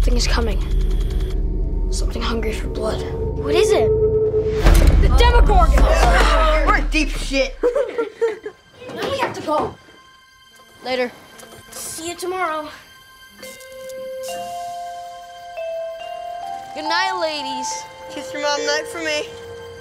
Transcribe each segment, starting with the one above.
Something is coming. Something hungry for blood. What is it? The Demogorgon! We're in deep shit. Now we have to go. Later. See you tomorrow. Good night, ladies. Kiss your mom night for me.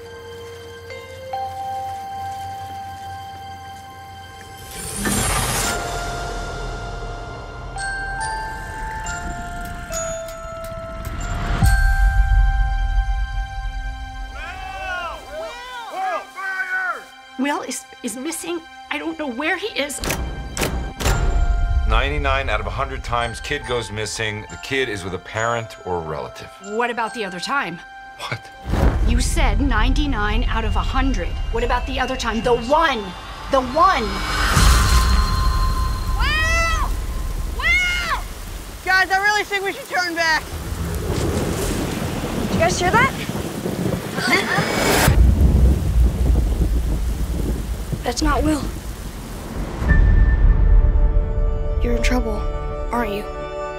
Will is missing. I don't know where he is. 99 out of 100 times, kid goes missing. The kid is with a parent or a relative. What about the other time? What? You said 99 out of 100. What about the other time? The one! The one! Will! Will! Guys, I really think we should turn back. Did you guys hear that? That's not Will. You're in trouble, aren't you?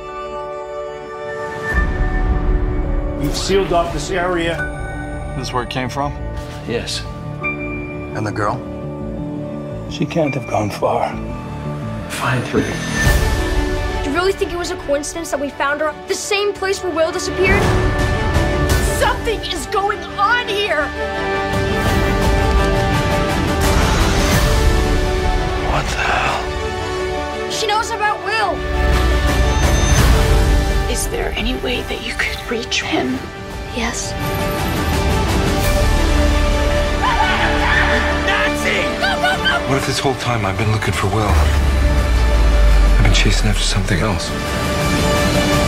You've sealed off this area. This is where it came from? Yes. And the girl? She can't have gone far. Find her. Do you really think it was a coincidence that we found her at the same place where Will disappeared? Something is going on here! What the hell? She knows about Will. Is there any way that you could reach him? Yes. What if this whole time I've been looking for Will? I've been chasing after something else.